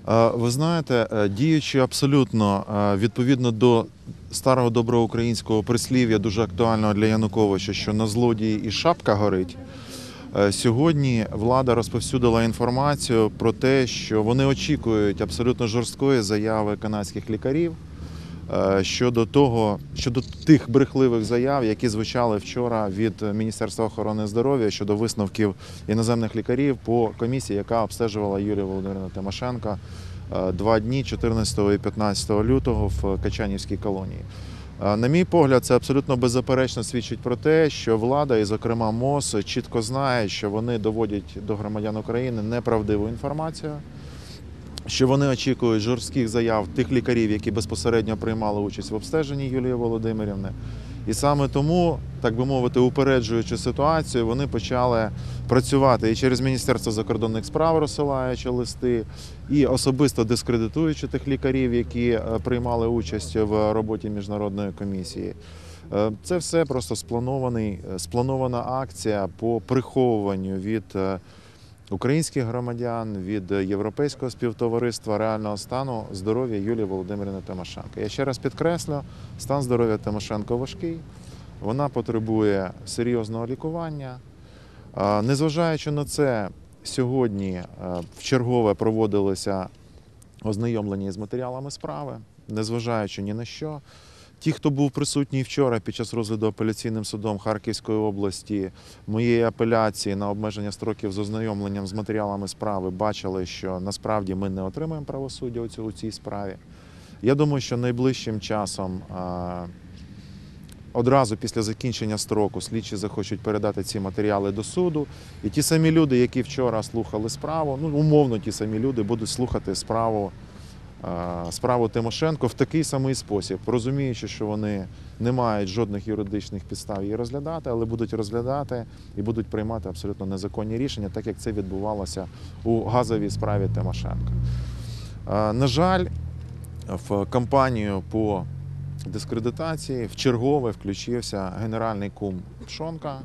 Ви знаєте, діючи абсолютно відповідно до старого доброго українського прислів'я, дуже актуального для Януковича, що на злодії і шапка горить, сьогодні влада розповсюдила інформацію про те, що вони очікують абсолютно жорсткої заяви канадських лікарів щодо тих брехливих заяв, які звучали вчора від Міністерства охорони здоров'я щодо висновків іноземних лікарів по комісії, яка обстежувала Юлію Володимирівну Тимошенко 2 дні 14 і 15 лютого в Качанівській колонії. На мій погляд, це абсолютно беззаперечно свідчить про те, що влада, і зокрема МОЗ, чітко знає, що вони доводять до громадян України неправдиву інформацію, що вони очікують жорстких заяв тих лікарів, які безпосередньо приймали участь в обстеженні Юлії Володимирівни. І саме тому, так би мовити, упереджуючи ситуацію, вони почали працювати і через Міністерство закордонних справ, розсилаючи листи, і особисто дискредитуючи тих лікарів, які приймали участь в роботі міжнародної комісії. Це все просто спланована акція по приховуванню від українських громадян, від європейського співтовариства реального стану здоров'я Юлії Володимирівни Тимошенко. Я ще раз підкреслю, стан здоров'я Тимошенко важкий, вона потребує серйозного лікування. Незважаючи на це, сьогодні вчергове проводилося ознайомлення з матеріалами справи, незважаючи ні на що. Ті, хто був присутній вчора під час розгляду апеляційним судом Харківської області моєї апеляції на обмеження строків з ознайомленням з матеріалами справи, бачили, що насправді ми не отримаємо правосуддя у цій справі. Я думаю, що найближчим часом, одразу після закінчення строку, слідчі захочуть передати ці матеріали до суду. І ті самі люди, які вчора слухали справу, умовно ті самі люди будуть слухати справу Тимошенко в такий самий спосіб, розуміючи, що вони не мають жодних юридичних підстав її розглядати, але будуть розглядати і будуть приймати абсолютно незаконні рішення, так як це відбувалося у газовій справі Тимошенко. На жаль, в кампанію по дискредитації вчергове включився генеральний кум Пшонка,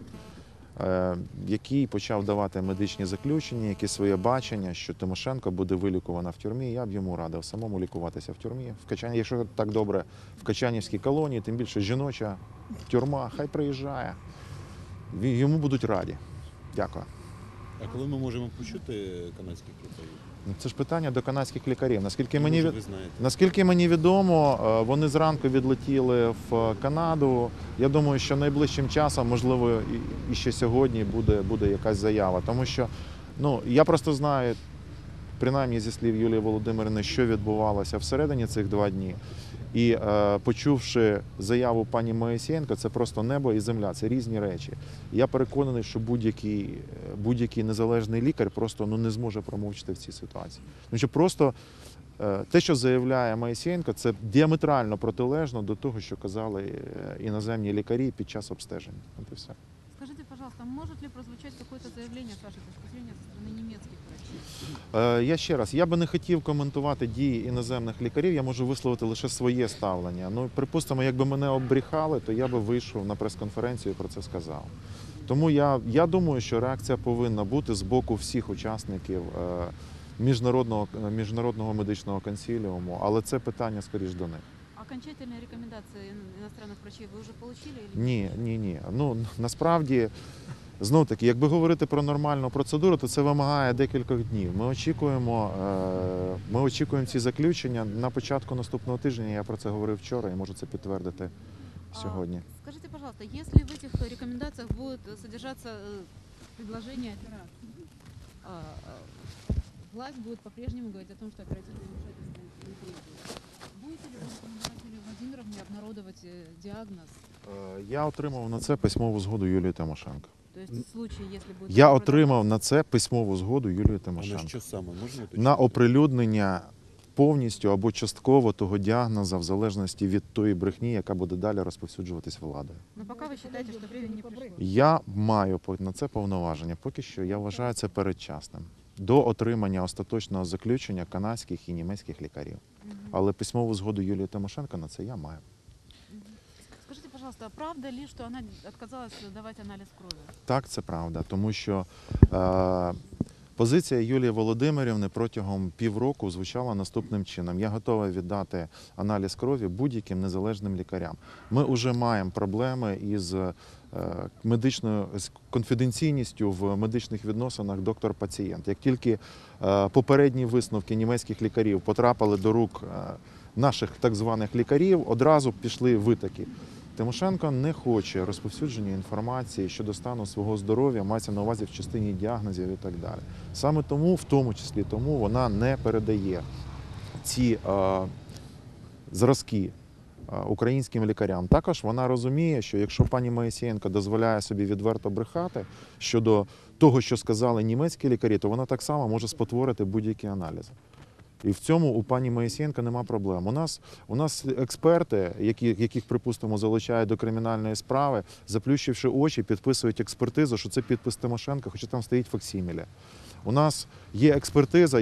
який почав давати медичні заключення, які своє бачення, що Тимошенко буде вилікувана в тюрмі. Я б йому радив самому лікуватися в тюрмі. Якщо так добре в Качанівській колонії, тим більше жіноча тюрма, хай приїжджає. Йому будуть раді. Дякую. А коли ми можемо почути канадських лікарів? Це ж питання до канадських лікарів. Наскільки мені відомо, вони зранку відлетіли в Канаду. Я думаю, що найближчим часом, можливо, і ще сьогодні буде якась заява. Тому що я просто знаю, принаймні зі слів Юлії Володимирівни, що відбувалося всередині цих 2 дні. І почувши заяву пані Моїсеєнко, це просто небо і земля, це різні речі. Я переконаний, що будь-який незалежний лікар просто не зможе промовчати в цій ситуації. Тому що просто те, що заявляє Моїсеєнко, це діаметрально протилежно до того, що казали іноземні лікарі під час обстеження. От і все. Скажите, пожалуйста, может ли прозвучать какое-то заявление, с вашей точки зрения, со стороны немецких врачей? Я ще раз, я би не хотів коментувати дії іноземних лікарів, я можу висловити лише своє ставлення. Припустимо, якби мене обріхали, то я би вийшов на прес-конференцію і про це сказав. Тому я думаю, що реакція повинна бути з боку всіх учасників міжнародного медичного консиліуму, але це питання скоріш до них. Окончательные рекомендации иностранных врачей вы уже получили? Или Ні. Насправді, знов-таки, якби говорити про нормальну процедуру, то це вимагає декількох днів. Ми очікуємо ці заключення на початку наступного тижня, я про це говорив вчора і можу це підтвердити сьогодні. Скажите, пожалуйста, если в этих рекомендациях будет содержаться предложение операции, власть будет по-прежнему говорить о том, что оперативное вмешательство не требуется. Будете ли вы рекомендовать Юлии Владимировне обнародовать диагноз? Я отримав на це письмову згоду Юлії Тимошенко. То есть в случае, если будет... Я отримав на це письмову згоду Юлії А на Тимошенко. що саме? Можна уточнити? На оприлюднення повністю або частково того діагноза в залежності від тої брехні, яка буде далі розповсюджуватись владою. Но пока вы считаете, что время не пришло. Я маю на це повноваження. Поки що я вважаю це передчасним. До отримання остаточного заключення канадських і німецьких лікарів. Але письмову згоду Юлії Тимошенко на це я маю. Скажите, пожалуйста, а правда ли, что она отказалась давать анализ крови? Так, це правда, тому що Позиція Юлії Володимирівни протягом півроку звучала наступним чином: я готова віддати аналіз крові будь-яким незалежним лікарям. Ми вже маємо проблеми із медичною конфіденційністю в медичних відносинах доктор-пацієнт. Як тільки попередні висновки німецьких лікарів потрапили до рук наших так званих лікарів, одразу пішли витоки. Тимошенко не хоче розповсюдження інформації щодо стану свого здоров'я, мається на увазі в частині діагнозів і так далі. Саме тому, в тому числі тому, вона не передає ці зразки українським лікарям. Також вона розуміє, що якщо пані Моїсеєнко дозволяє собі відверто брехати щодо того, що сказали німецькі лікарі, то вона так само може спотворити будь-які аналізи. І в цьому у пані Моїсеєнко нема проблем. У нас експерти, яких, припустимо, залучають до кримінальної справи, заплющивши очі, підписують експертизу, що це підпис Тимошенко, хоча там стоїть факсіміле. У нас є експертиза,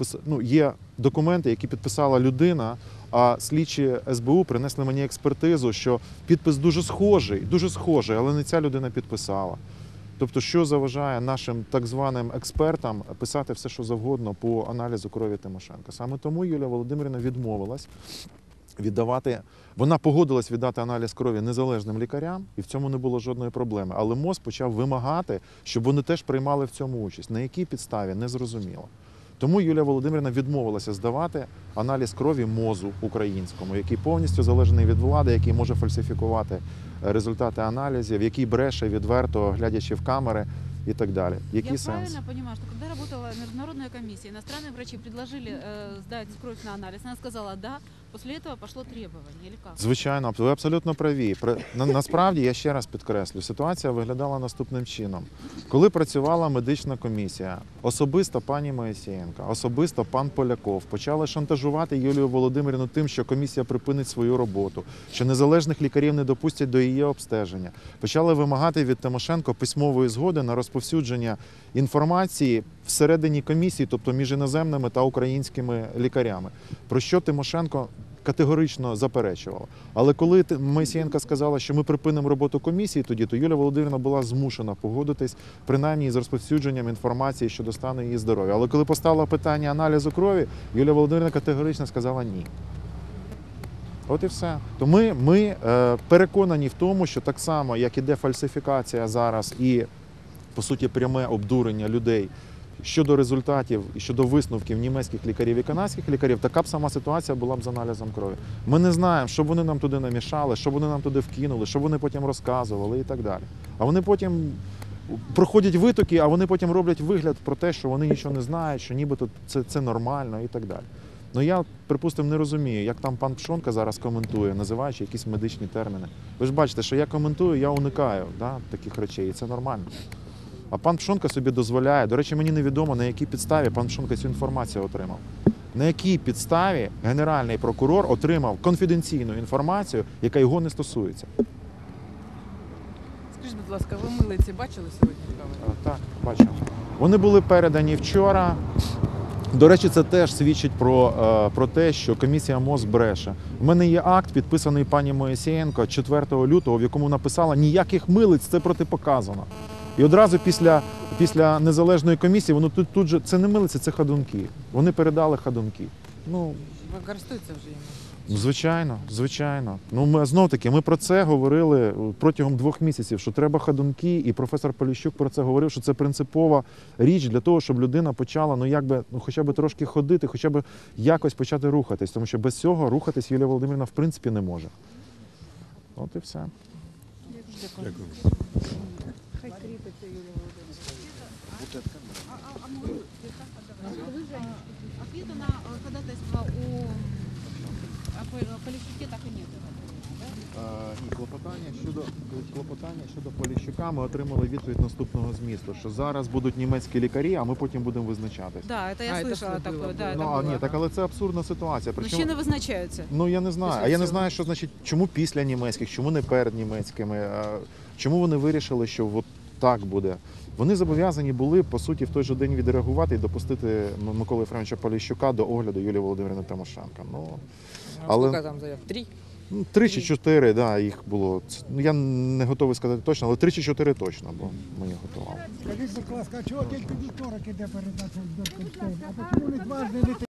є документи, які підписала людина, а слідчі СБУ принесли мені експертизу, що підпис дуже схожий, але не ця людина підписала. Тобто, що заважає нашим так званим експертам писати все, що завгодно по аналізу крові Тимошенка. Саме тому Юлія Володимирівна відмовилась віддавати, вона погодилась віддати аналіз крові незалежним лікарям, і в цьому не було жодної проблеми. Але МОЗ почав вимагати, щоб вони теж приймали в цьому участь. На якій підставі – не зрозуміло. Тому Юлія Володимирівна відмовилася здавати аналіз крові МОЗу українському, який повністю залежний від влади, який може фальсифікувати результати аналізів, який бреше відверто, глядячи в камери і так далі. Який Я сенс? правильно понимаю, что когда работала международная комиссия, иностранные врачи предложили сдать кровь на анализ, она сказала «да», после этого пошло требование или как? Звичайно, ви абсолютно праві. Насправді, я ще раз підкреслю, ситуація виглядала наступним чином. Коли працювала медична комісія, особисто пані Моїсеєнко, особисто пан Поляков почали шантажувати Юлію Володимирівну тим, що комісія припинить свою роботу, що незалежних лікарів не допустять до її обстеження. Почали вимагати від Тимошенко письмової згоди на розповсюдження інформації всередині комісії, тобто між іноземними та українськими лікарями, про що Тимошенко категорично заперечувала. Але коли Моїсеєнко сказала, що ми припинимо роботу комісії тоді, то Юлія Володимирівна була змушена погодитись, принаймні з розповсюдженням інформації щодо стану її здоров'я. Але коли постало питання аналізу крові, Юлія Володимирівна категорично сказала ні. От і все. То ми переконані в тому, що так само, як іде фальсифікація зараз і, по суті, пряме обдурення людей щодо результатів і щодо висновків німецьких лікарів і канадських лікарів, така б сама ситуація була б з аналізом крові. Ми не знаємо, що вони нам туди намішали, що вони нам туди вкинули, що вони потім розказували і так далі. А вони потім проходять витоки, а вони потім роблять вигляд про те, що вони нічого не знають, що нібито це нормально і так далі. Ну я, припустимо, не розумію, як там пан Пшонка зараз коментує, називаючи якісь медичні терміни. Ви ж бачите, що я коментую, я уникаю таких речей, і це нормально. А пан Пшонка собі дозволяє, до речі, мені невідомо, на якій підставі пан Пшонка цю інформацію отримав. На якій підставі Генеральний прокурор отримав конфіденційну інформацію, яка його не стосується. Скажіть, будь ласка, ви милиці бачили сьогодні в камері? Так, бачу. Вони були передані вчора. До речі, це теж свідчить про те, що комісія МОЗ бреше. У мене є акт, підписаний пані Моїсеєнко 4 лютого, в якому написала «ніяких милиць, це протипоказано». І одразу після незалежної комісії, воно тут же, це не милиці, це ходунки. Вони передали ходунки. Ви користуєтеся вже їм? Звичайно. Знов-таки, ми про це говорили протягом 2 місяців, що треба ходунки, і професор Поліщук про це говорив, що це принципова річ для того, щоб людина почала, хоча б трошки ходити, хоча б якось почати рухатись, тому що без цього рухатись Юлія Володимирівна в принципі не може. От і все. Дякую. Хай крепится Юлия Володимировна. Ответа на ходатайство о Полищуке так и нет. І клопотання щодо Поліщука ми отримали відповідь наступного змісту, що зараз будуть німецькі лікарі, а ми потім будемо визначатись. Да, это я слышала это было. такое. Да, Ну, это было. ні, так, але це абсурдна ситуація. Но ще не визначаються. Ну, я не знаю. Після А я не цього. знаю, що значить, чому після німецьких, чому не перед німецькими, чому вони вирішили, що от так буде. Вони зобов'язані були, по суті, в той же день відреагувати і допустити Миколи Єфремовича Поліщука до огляду Юлії Володимирівни Тимошенко. Ну, але- Скільки там заяв? 3? 3 чи 4, да, їх було. Ну, я не готовий сказати точно, але 3 чи 4 точно, бо ми їх готували. Скажіть, будь ласка, а чого тільки вівторок іде передача з Беркутського? А чому не дважди не